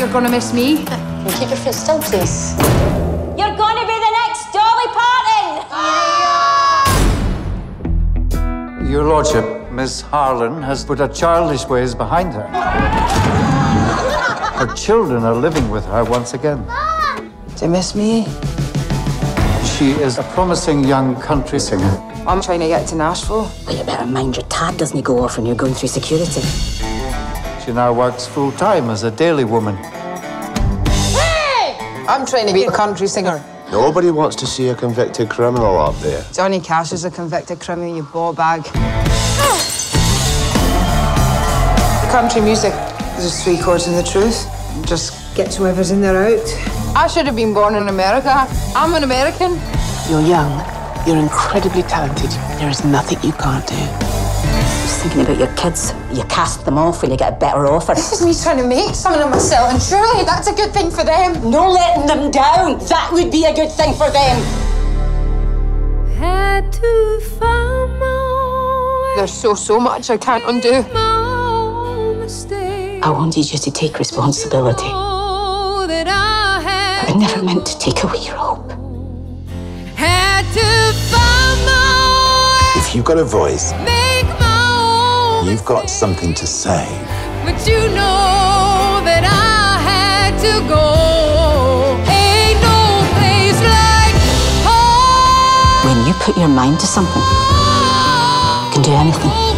you're gonna miss me. Can you keep your foot still, please? You're gonna be the next Dolly Parton! Your Lordship, Miss Harlan has put her childish ways behind her. Her children are living with her once again. Do you miss me? She is a promising young country singer. I'm trying to get to Nashville. Well, you better mind your tab doesn't go off when you're going through security. She now works full-time as a daily woman. Hey! I'm trying to be a country singer. Nobody wants to see a convicted criminal up there. Johnny Cash is a convicted criminal, you ball bag. Country music is just 3 chords in the truth. Just gets whoever's in there out. I should have been born in America. I'm an American. You're young. You're incredibly talented. There is nothing you can't do. Just thinking about your kids. You cast them off when you get a better offer. This is me trying to make something of myself, and surely that's a good thing for them. No letting them down. That would be a good thing for them. Had to find my There's so much I can't undo. I wanted you to take responsibility. that I had. I never meant to take away your hope. Had to find my If you've got a voice, make my own you've got something to say. but you know that I had to go. Ain't no place like home. When you put your mind to something, you can do anything.